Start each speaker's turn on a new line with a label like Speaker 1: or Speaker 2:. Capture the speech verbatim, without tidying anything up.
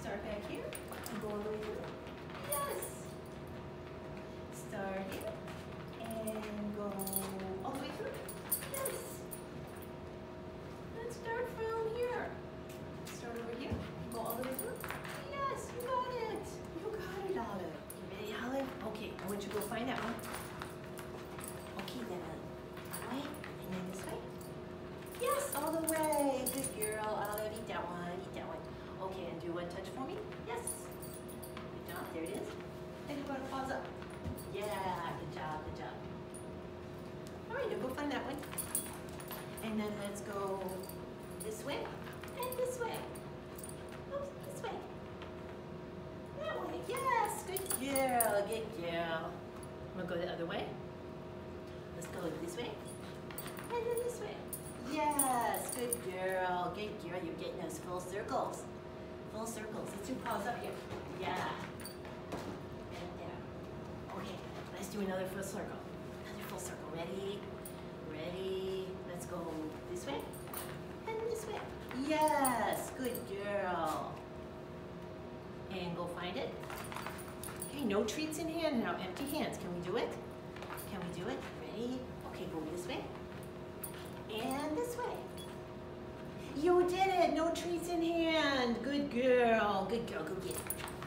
Speaker 1: start back here and go all the way through. Yes. Start here and go all the way through. Yes. Let's start from here. Start over here, go all the way through. Yes, you got it. You got it, Olive. You ready, Olive? Okay, I want you to go find that one. Okay, then that way, and then this way. Yes, all the way. Good girl, Olive. Eat that one, eat that one. Okay, and do one touch for me. Yes. Good job, there it is. And you want to pause up. Yeah, good job, good job. All right, now go find that one. And then let's go this way and this way. Oops, this way. That way, yes, good girl, good girl. I'm gonna go the other way. Let's go this way and then this way. Yes, good girl, good girl. You're getting those full circles. Full circles. Let's do paws up here. Yeah. And there. Okay, let's do another full circle. Another full circle. Ready? Ready? Let's go this way and this way. Yes, good girl. And go find it. Okay, no treats in hand now, empty hands. Can we do it? Can we do it? Ready? Okay, go this way and this way. You did it, no treats in hand. Good girl, good girl, go get it.